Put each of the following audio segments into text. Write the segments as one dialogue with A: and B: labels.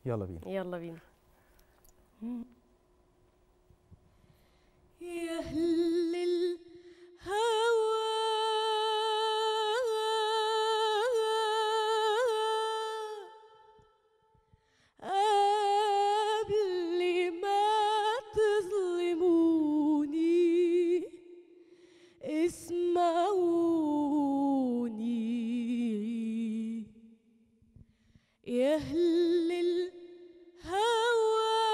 A: يلا بينا.
B: يلا بينا.
C: يا أهل الهوى قبل ما تظلموني اسمعوني. يا أهل الهوى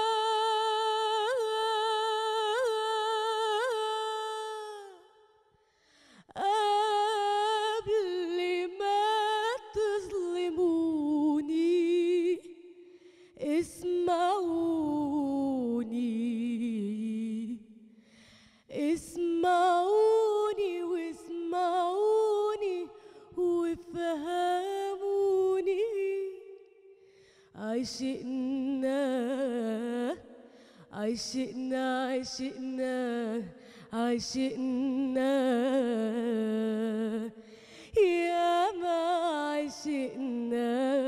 C: قبل ما تظلموني اسمعوني. اسمعوني واسمعوني وافهموني. عشقنا عشقنا عشقنا عشقنا يا ما عشقنا.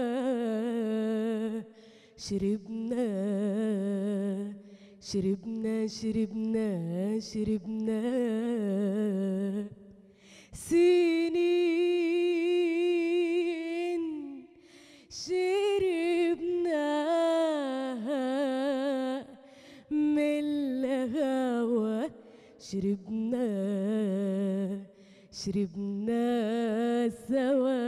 C: شربنا شربنا شربنا شربنا سنين شربناها من الهوى. شربنا شربنا سوا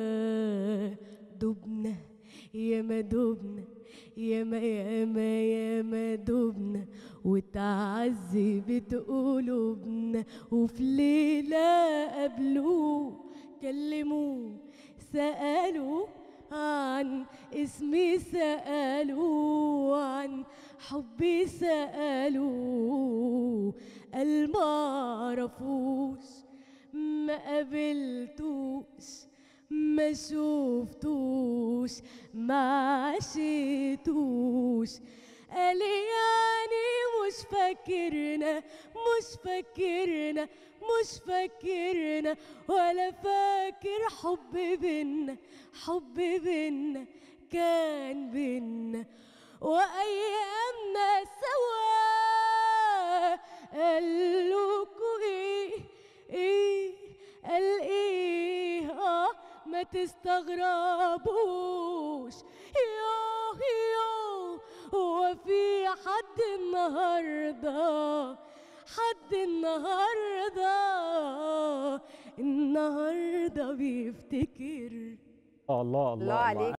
C: دبنا ياما دبنا ياما ياما ياما دبنا وتعذبت قلوبنا. وفي ليلة قابلوه كلموه سألوه عن اسمي سألوه عن حبي سألوه قال معرفوش ما قابلتوش ما شفتوش ما عشتوش. قال يعني مش فاكرنا مش فاكرنا مش فاكرنا ولا فاكر حب بينا حب بينا كان بينا وأيامنا سوا. قالوكوا ايه ايه قال ايه ما تستغربوش. يوه يوه هو في حد النهارده حد النهارده بيفتكر.
A: الله الله
B: الله عليك.